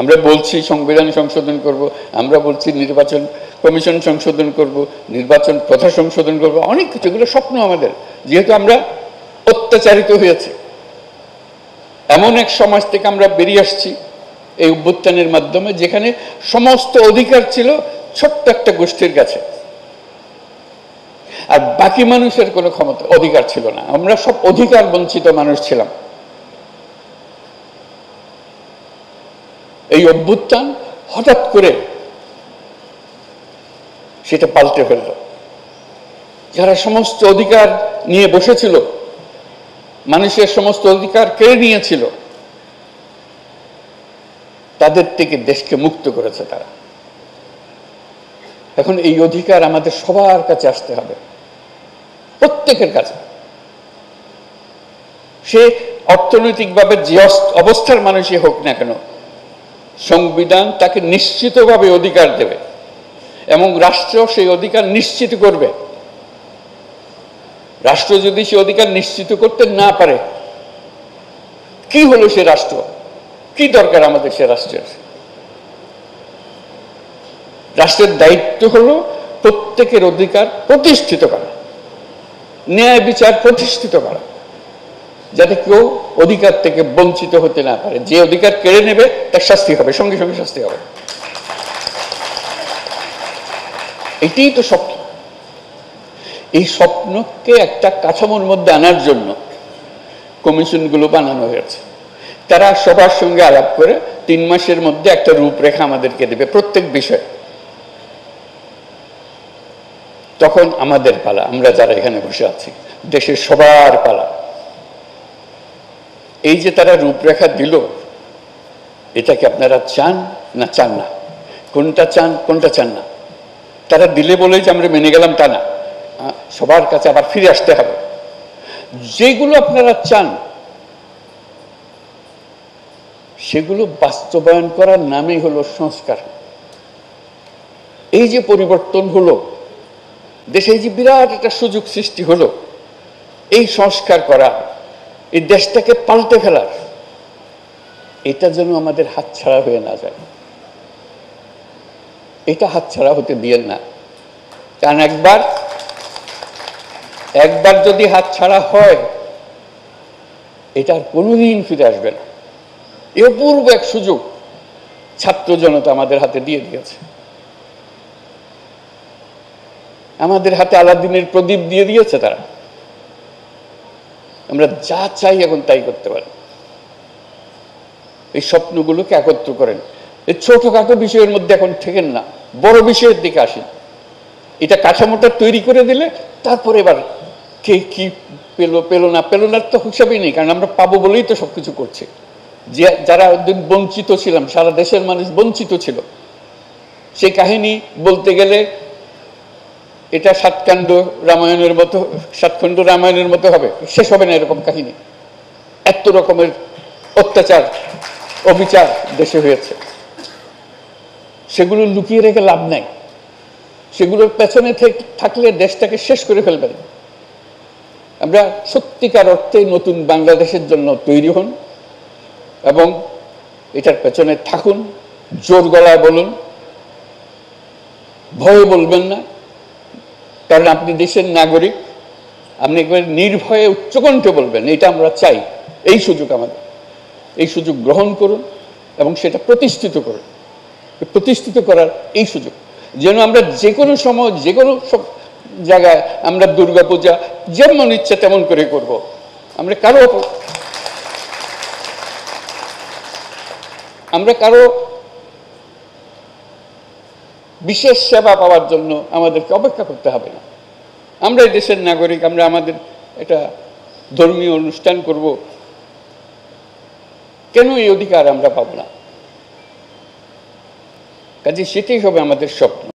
আমরা বলছি সংবিধান সংশোধন করব, আমরা বলছি নির্বাচন কমিশন সংশোধন করব, নির্বাচন প্রথা সংশোধন করব, অনেক কিছু, এগুলো স্বপ্ন আমাদের। যেহেতু আমরা অত্যাচারিত হয়েছে, এমন এক সমাজ থেকে আমরা বেরিয়ে আসছি এই অভ্যুত্থানের মাধ্যমে, যেখানে সমস্ত অধিকার ছিল ছোট্ট একটা গোষ্ঠীর কাছে, আর বাকি মানুষের কোনো ক্ষমতা অধিকার ছিল না। আমরা সব অধিকার বঞ্চিত মানুষ ছিলাম। এই অভ্যুত্থান হঠাৎ করে সেটা পাল্টে ফেলল। যারা সমস্ত অধিকার নিয়ে বসেছিল, মানুষের সমস্ত অধিকার কেড়ে নিয়েছিল, তাদের থেকে দেশকে মুক্ত করেছে তারা। এখন এই অধিকার আমাদের সবার কাছে আসতে হবে, প্রত্যেকের কাছে। সে অর্থনৈতিকভাবে যে অবস্থার মানুষই হোক না কেন, সংবিধান তাকে নিশ্চিতভাবে অধিকার দেবে এবং রাষ্ট্র সেই অধিকার নিশ্চিত করবে। রাষ্ট্র যদি সে অধিকার নিশ্চিত করতে না পারে, কি হলো সে রাষ্ট্র? কি দরকার আমাদের সে রাষ্ট্রের? রাষ্ট্রের দায়িত্ব হলো প্রত্যেকের অধিকার প্রতিষ্ঠিত করা, ন্যায় বিচার প্রতিষ্ঠিত করা, যাতে কেউ অধিকার থেকে বঞ্চিত হতে না পারে। যে অধিকার কেড়ে নেবে তার শাস্তি হবে, সঙ্গে সঙ্গে শাস্তি হবে। এটাই তো স্বপ্ন। এই স্বপ্নকে একটা কাঠামোর মধ্যে আনার জন্য কমিশনগুলো বানানো হয়েছে। তারা সবার সঙ্গে আলাপ করে 3 মাসের মধ্যে একটা রূপরেখা আমাদেরকে দেবে প্রত্যেক বিষয়ে। তখন আমাদের পালা, আমরা যারা এখানে বসে আছি, দেশের সবার পালা। এই যে তারা রূপরেখা দিল, এটাকে আপনারা চান না চান না? কোনটা চান কোনটা চান না? তারা দিলে বলেই যে আমরা মেনে গেলাম তা না, সবার কাছে আবার ফিরে আসতে হবে। যেগুলো আপনারা চান সেগুলো বাস্তবায়ন করার নামই হলো সংস্কার। এই যে পরিবর্তন হলো দেশে, এই যে বিরাট একটা সুযোগ সৃষ্টি হলো এই সংস্কার করা, এই দেশটাকে পাল্টে ফেলার, এটা যেন আমাদের হাতছাড়া হয়ে না যায়। এটা হাতছাড়া হতে দিয়েন না। কারণ একবার যদি হাতছাড়া হয়, এটা আর কোনোদিন ফিরে আসবে না। এ অপূর্ব এক সুযোগ ছাত্র জনতা আমাদের হাতে দিয়ে দিয়েছে। আমাদের হাতে আলাদিনের প্রদীপ দিয়ে দিয়েছে তারা। আমরা যা চাই এখন তাই করতে পারি। এই স্বপ্নগুলোকে একত্র করেন। এই ছোটখাটো বিষয়ের মধ্যে এখন ঠেকেন না, বড় বিষয়ের দিকে আসেন। এটা কাঠামোটা তৈরি করে দিলে তারপরে এবার কে কি পেলো না পেলো না তো হিসাবেই নেই, কারণ আমরা পাবো বলেই তো সবকিছু করছি। যে যারা বঞ্চিত ছিলাম, সারা দেশের মানুষ বঞ্চিত ছিল, সেই কাহিনী বলতে গেলে এটা 7 খণ্ড রামায়ণের মতো হবে, শেষ হবে না এরকম কাহিনী। এত রকমের অত্যাচার অবিচার দেশে হয়েছে, সেগুলো লুকিয়ে রেখে লাভ নাই। সেগুলোর পেছনে থাকলে দেশটাকে শেষ করে ফেলবেন। আমরা সত্যিকার অর্থে নতুন বাংলাদেশের জন্য তৈরি হন এবং এটার পেছনে থাকুন। জোর গলায় বলুন, ভয়ে বলবেন না, কারণ আপনি দেশের নাগরিক। আপনি একবার নির্ভয়ে উচ্চকণ্ঠে বলবেন, এটা আমরা চাই। এই সুযোগ আমাদের, এই সুযোগ গ্রহণ করুন এবং সেটা প্রতিষ্ঠিত করুন। প্রতিষ্ঠিত করার এই সুযোগ যেন আমরা যে কোনো সময় যে কোনো সব জায়গায় আমরা দুর্গাপূজা যেমন ইচ্ছা তেমন করে করব। আমরা কারো বিশেষ সেবা পাওয়ার জন্য আমাদেরকে অপেক্ষা করতে হবে না। আমরা এই দেশের নাগরিক, আমরা আমাদের একটা ধর্মীয় অনুষ্ঠান করব, কেন এই অধিকার আমরা পাবো না? কাজে সেটাই হবে আমাদের স্বপ্ন।